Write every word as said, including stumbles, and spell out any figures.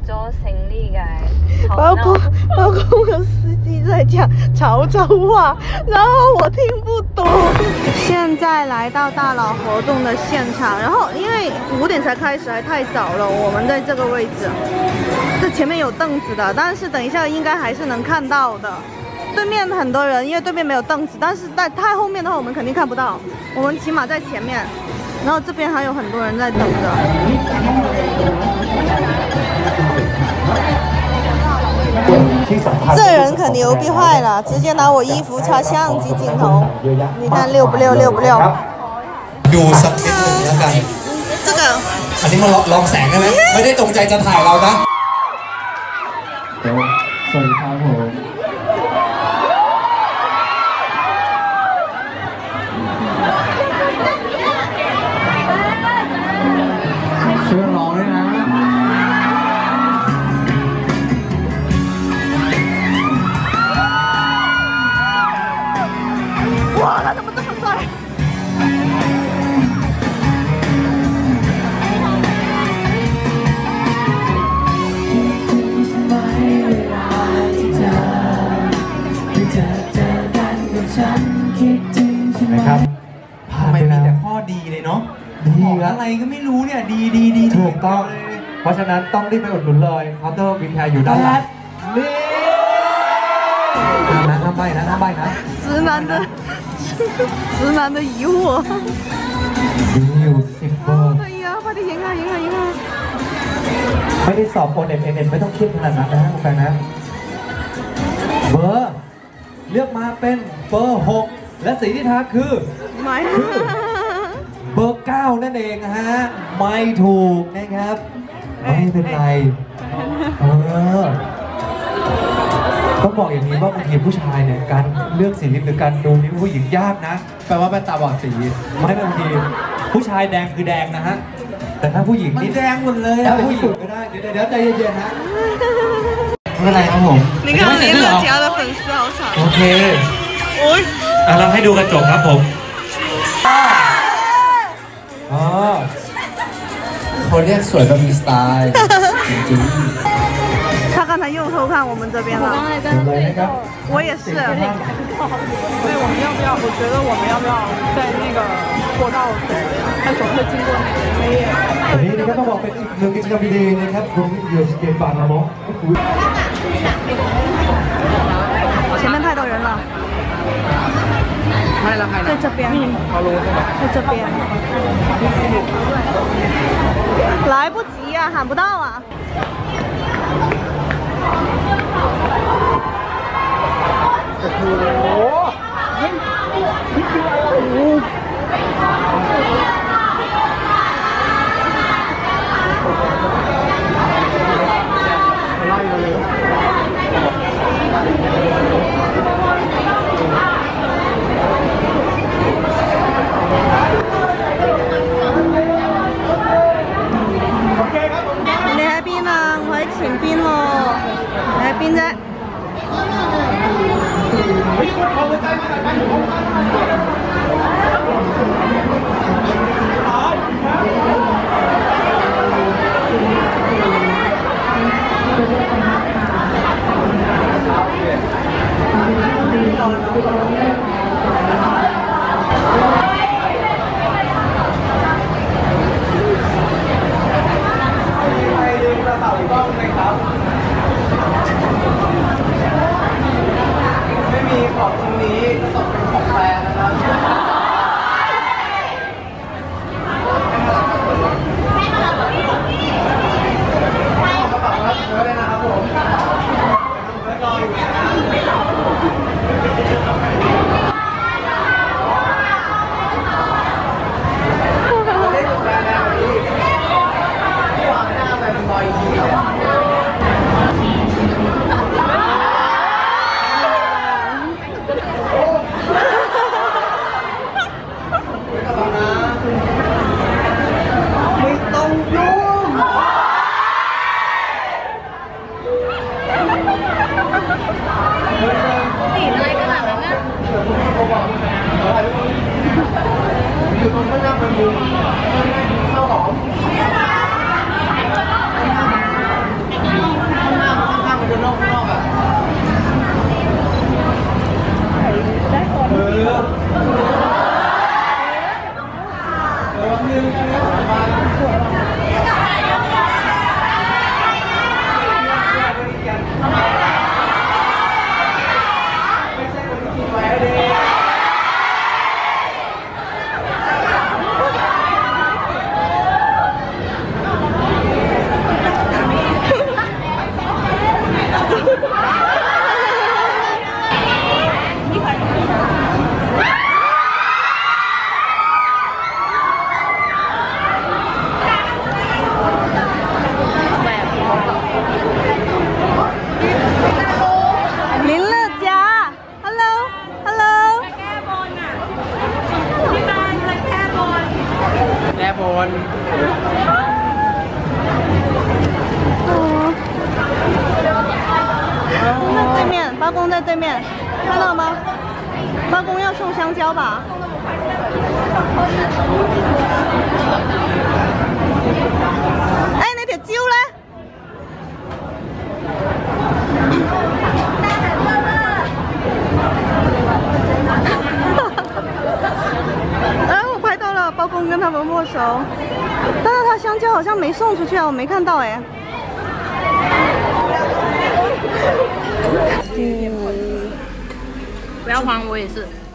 咗行李嘅， 包括包括我司机在讲潮州话，然后我听不懂。现在来到大佬活动的现场，然后因为五点才开始，还太早了，我们在这个位置，这前面有凳子的，但是等一下应该还是能看到的。对面很多人，因为对面没有凳子，但是在太后面的话，我们肯定看不到。我们起码在前面，然后这边还有很多人在等着。这人可牛逼坏了，直接拿我衣服插相机镜头，你看溜不溜？溜不溜？ ดูสักนิดนึงแล้วกัน这个อันนี้มาลองแสงได้ไหมไม่ได้ตรงใจจะถ่ายเรานะเดี๋ยวสวัสดีครับผมช่วยร้องด้วยนะ哇，他怎么这么帅？ นะครับทำไมมีแต่ข้อดีเลยเนาะดีอะไรก็ไม่รู้เนี่ยดีดีดีถูกต้องเพราะฉะนั้นต้องรีบไปอุดหนุนเลยเคาน์เตอร์วินแทร์อยู่ด้านหลังนี่นะห้ามใบนะห้ามใบนะ直男的直男的疑惑。 มีอยู่สิบเบอร์哎呀，快点赢啊赢啊赢啊！ ไม่ได้สอบโอเน็ตเอเน็ตไม่ต้องคิดขนาดนั้นนะคุณแฟนนะเบอร์เลือกมาเป็นเบอร์หกและสีที่ทาคือคือเบอร์เก้านั่นเองนะฮะไม่ถูกนะครับไม่เป็นไรเออต้องบอกอย่างนี้ว่าบางทีผู้ชายเนี่ยการเลือกสีลิปหรือการดูนิ้วผู้หญิงยากนะแปลว่าเป็นตาบอดสีไม่บางทีผู้ชายแดงคือแดงนะฮะแต่ถ้าผู้หญิงนี่แดงหมดเลยอะผู้หญิงก็ได้เดี๋ยวเดี๋ยวใจเย็นๆนะไม่เป็นไรครับผม你看林乐嘉的粉丝好惨。 โอเคโอ้ยอ่ะเราให้ดูกระจกครับผมอ๋อเขาเรียกสวยแบบมีสไตล์จริง他刚才又偷看我们这边了。 我刚才跟我也是。所以我们要不要？我觉得我们要不要在那个过道走呀？他总会经过那个黑夜。 วันนี้นะครับต้องบอกเป็นอีกหนึ่งกิจกรรมดีๆนะครับคุณเดือดเกมบาร์นะมั้ง前面太多人了。 拍了拍了。 在这边。在这边。来不及呀、啊，喊不到啊。 โอ้โหนี่คืออะไรโอ้โหไล่เลย你喺邊啊？我喺前邊喎。你喺邊啫？ ไม่มีของตรงนี้ก็ต้องเป็นของแฟนนะครับกระเป๋ารับเชื้อเลยนะครับผมเชื้อรออยู่นะครับ包公在对面，看到吗？包公要送香蕉吧？哎，那條蕉咧？哎，我拍到了，包公跟他们握手，但是他香蕉好像没送出去啊，我没看到哎。 不要还我也是。